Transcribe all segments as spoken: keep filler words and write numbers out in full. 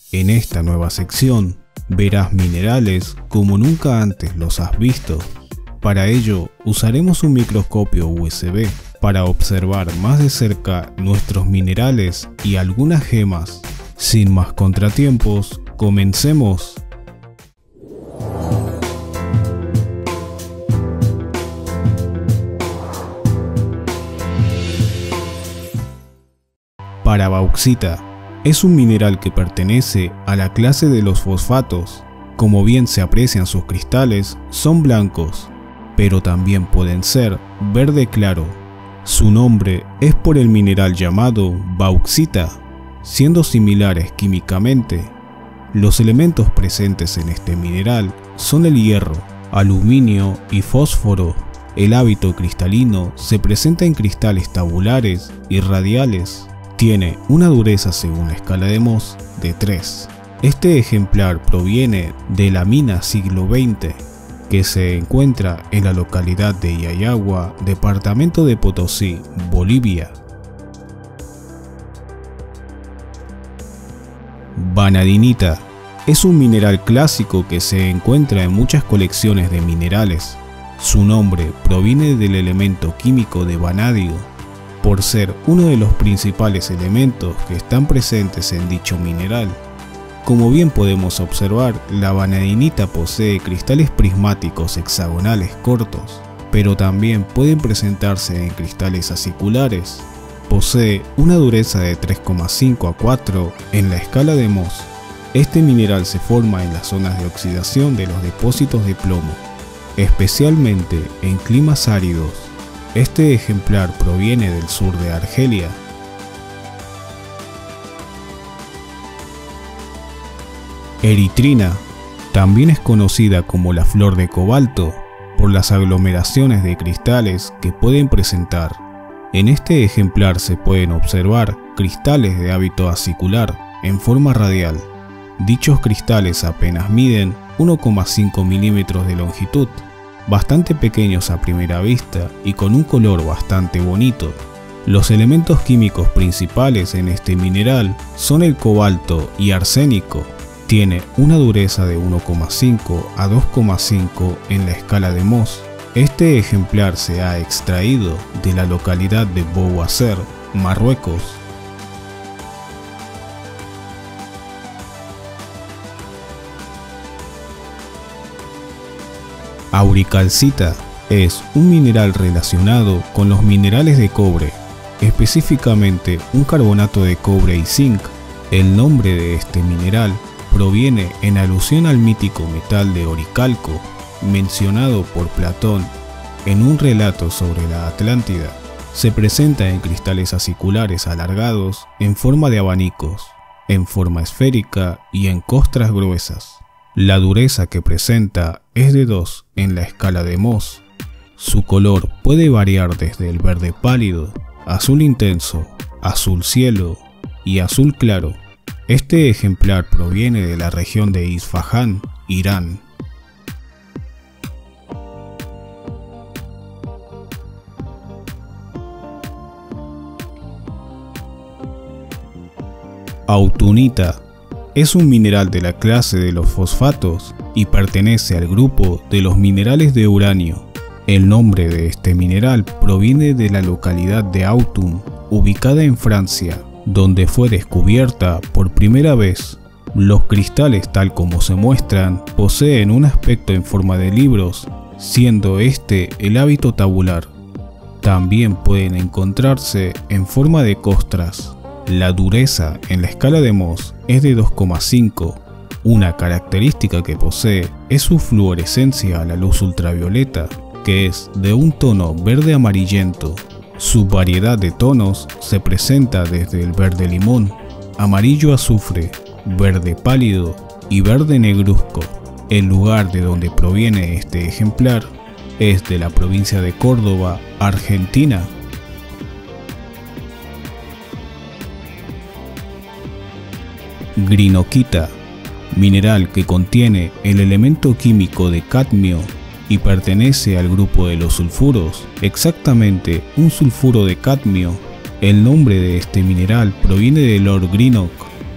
En esta nueva sección verás minerales como nunca antes los has visto. Para ello usaremos un microscopio U S B para observar más de cerca nuestros minerales y algunas gemas. Sin más contratiempos, comencemos. Parabauxita es un mineral que pertenece a la clase de los fosfatos. Como bien se aprecian, sus cristales son blancos, pero también pueden ser verde claro. Su nombre es por el mineral llamado bauxita, siendo similares químicamente. Los elementos presentes en este mineral son el hierro, aluminio y fósforo. El hábito cristalino se presenta en cristales tabulares y radiales. Tiene una dureza según la escala de Mohs de tres. Este ejemplar proviene de la mina Siglo veinte, que se encuentra en la localidad de Yayagua, departamento de Potosí, Bolivia. Vanadinita es un mineral clásico que se encuentra en muchas colecciones de minerales. Su nombre proviene del elemento químico de vanadio, por ser uno de los principales elementos que están presentes en dicho mineral. Como bien podemos observar, la vanadinita posee cristales prismáticos hexagonales cortos, pero también pueden presentarse en cristales aciculares. Posee una dureza de tres coma cinco a cuatro en la escala de Mohs. Este mineral se forma en las zonas de oxidación de los depósitos de plomo, especialmente en climas áridos. Este ejemplar proviene del sur de Argelia. Eritrina también es conocida como la flor de cobalto por las aglomeraciones de cristales que pueden presentar. En este ejemplar se pueden observar cristales de hábito acicular en forma radial. Dichos cristales apenas miden uno coma cinco milímetros de longitud, bastante pequeños a primera vista y con un color bastante bonito. Los elementos químicos principales en este mineral son el cobalto y arsénico. Tiene una dureza de uno coma cinco a dos coma cinco en la escala de Mohs. Este ejemplar se ha extraído de la localidad de Bouasser, Marruecos. Auricalcita es un mineral relacionado con los minerales de cobre, específicamente un carbonato de cobre y zinc. El nombre de este mineral proviene en alusión al mítico metal de oricalco, mencionado por Platón en un relato sobre la Atlántida. Se presenta en cristales aciculares alargados en forma de abanicos, en forma esférica y en costras gruesas. La dureza que presenta es de dos en la escala de Mohs. Su color puede variar desde el verde pálido, azul intenso, azul cielo y azul claro. Este ejemplar proviene de la región de Isfahán, Irán. Autunita es un mineral de la clase de los fosfatos y pertenece al grupo de los minerales de uranio. El nombre de este mineral proviene de la localidad de Autun, ubicada en Francia, donde fue descubierta por primera vez. Los cristales, tal como se muestran, poseen un aspecto en forma de libros, siendo este el hábito tabular. También pueden encontrarse en forma de costras. La dureza en la escala de Mohs es de dos coma cinco. Una característica que posee es su fluorescencia a la luz ultravioleta, que es de un tono verde amarillento. Su variedad de tonos se presenta desde el verde limón, amarillo azufre, verde pálido y verde negruzco. El lugar de donde proviene este ejemplar es de la provincia de Córdoba, Argentina. Grinoquita, mineral que contiene el elemento químico de cadmio y pertenece al grupo de los sulfuros, exactamente un sulfuro de cadmio. El nombre de este mineral proviene del Lord Greenock,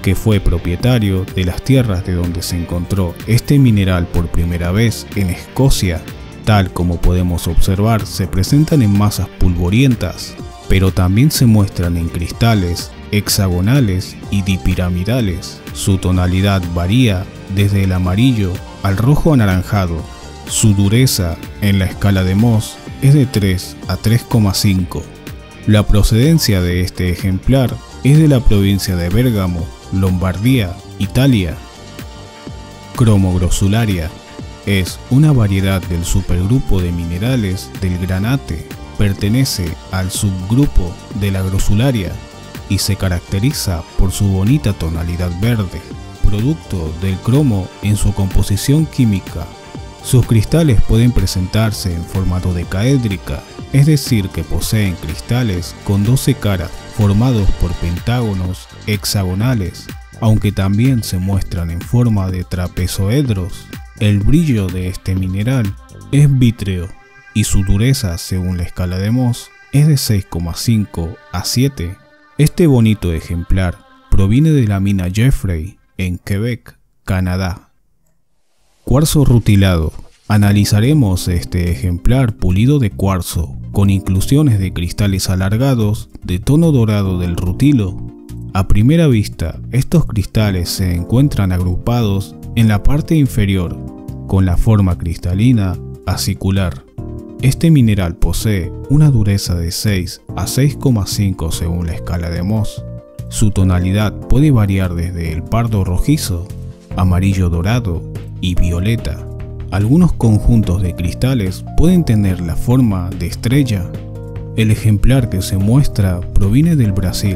que fue propietario de las tierras de donde se encontró este mineral por primera vez en Escocia. Tal como podemos observar, se presentan en masas pulvorientas, pero también se muestran en cristales hexagonales y dipiramidales. Su tonalidad varía desde el amarillo al rojo anaranjado. Su dureza en la escala de Mohs es de tres a tres coma cinco. La procedencia de este ejemplar es de la provincia de Bérgamo, Lombardía, Italia. Cromogrossularia es una variedad del supergrupo de minerales del granate. Pertenece al subgrupo de la grossularia y se caracteriza por su bonita tonalidad verde, producto del cromo en su composición química. Sus cristales pueden presentarse en forma dodecaédrica, es decir que poseen cristales con doce caras formados por pentágonos hexagonales, aunque también se muestran en forma de trapezoedros. El brillo de este mineral es vítreo y su dureza, según la escala de Mohs, es de seis coma cinco a siete. Este bonito ejemplar proviene de la mina Jeffrey en Quebec, Canadá. Cuarzo rutilado. Analizaremos este ejemplar pulido de cuarzo, con inclusiones de cristales alargados de tono dorado del rutilo. A primera vista, estos cristales se encuentran agrupados en la parte inferior, con la forma cristalina acicular. Este mineral posee una dureza de seis a seis coma cinco según la escala de Mohs. Su tonalidad puede variar desde el pardo rojizo, amarillo dorado y violeta. Algunos conjuntos de cristales pueden tener la forma de estrella. El ejemplar que se muestra proviene del Brasil.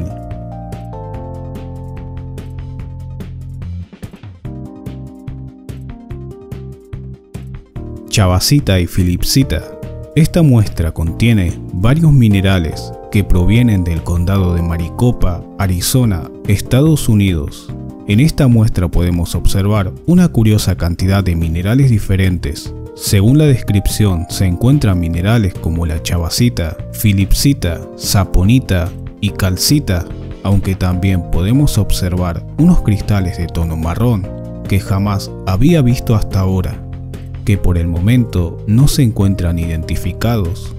Chavasita y filipsita. Esta muestra contiene varios minerales que provienen del condado de Maricopa, Arizona, Estados Unidos. En esta muestra podemos observar una curiosa cantidad de minerales diferentes. Según la descripción, se encuentran minerales como la chavasita, filipsita, saponita y calcita, aunque también podemos observar unos cristales de tono marrón que jamás había visto hasta ahora, que por el momento no se encuentran identificados.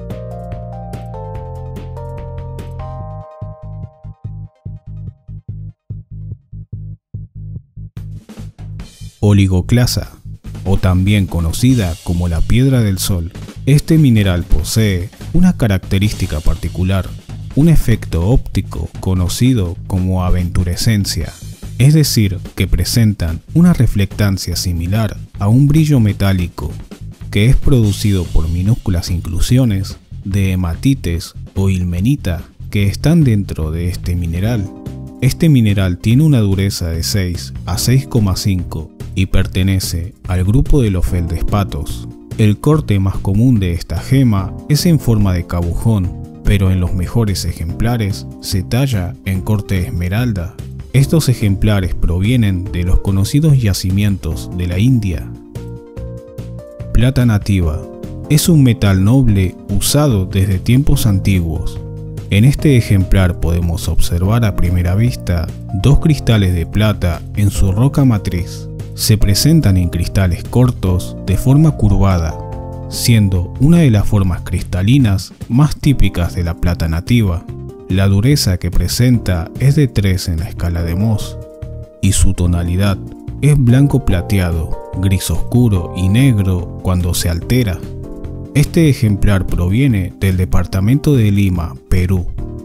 Oligoclasa, o también conocida como la piedra del sol. Este mineral posee una característica particular, un efecto óptico conocido como aventurescencia, es decir, que presentan una reflectancia similar a un brillo metálico, que es producido por minúsculas inclusiones de hematites o ilmenita que están dentro de este mineral. Este mineral tiene una dureza de seis a seis coma cinco y pertenece al grupo de los feldespatos. El corte más común de esta gema es en forma de cabujón, pero en los mejores ejemplares se talla en corte esmeralda. Estos ejemplares provienen de los conocidos yacimientos de la India. Plata nativa. Es un metal noble usado desde tiempos antiguos. En este ejemplar podemos observar a primera vista dos cristales de plata en su roca matriz. Se presentan en cristales cortos de forma curvada, siendo una de las formas cristalinas más típicas de la plata nativa. La dureza que presenta es de tres en la escala de Mohs y su tonalidad es blanco plateado, gris oscuro y negro cuando se altera. Este ejemplar proviene del departamento de Lima, Perú.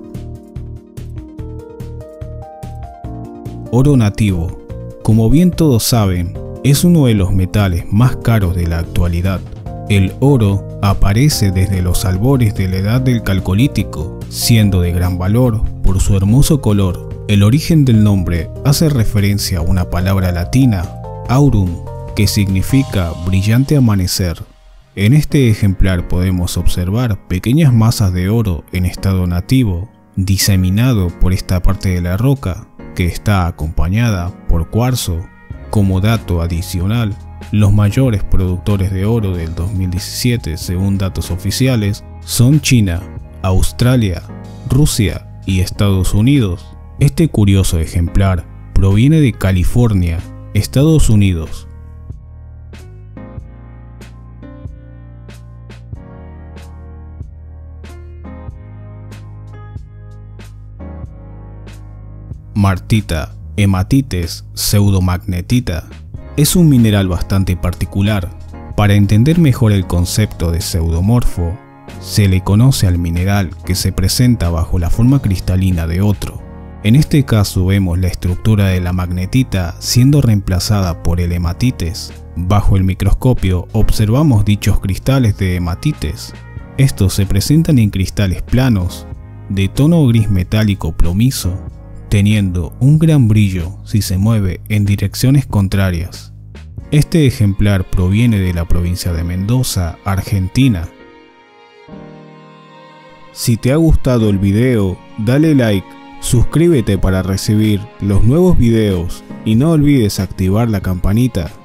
Oro nativo. Como bien todos saben, es uno de los metales más caros de la actualidad. El oro aparece desde los albores de la edad del Calcolítico, siendo de gran valor por su hermoso color. El origen del nombre hace referencia a una palabra latina, aurum, que significa brillante amanecer. En este ejemplar podemos observar pequeñas masas de oro en estado nativo, diseminado por esta parte de la roca, que está acompañada por cuarzo. Como dato adicional, los mayores productores de oro del dos mil diecisiete, según datos oficiales, son China, Australia, Rusia y Estados Unidos. Este curioso ejemplar proviene de California, Estados Unidos. Martita, hematites, pseudomagnetita, es un mineral bastante particular. Para entender mejor el concepto de pseudomorfo, se le conoce al mineral que se presenta bajo la forma cristalina de otro. En este caso vemos la estructura de la magnetita siendo reemplazada por el hematites. Bajo el microscopio observamos dichos cristales de hematites. Estos se presentan en cristales planos, de tono gris metálico plomizo, teniendo un gran brillo si se mueve en direcciones contrarias. Este ejemplar proviene de la provincia de Mendoza, Argentina. Si te ha gustado el video, dale like, suscríbete para recibir los nuevos videos y no olvides activar la campanita.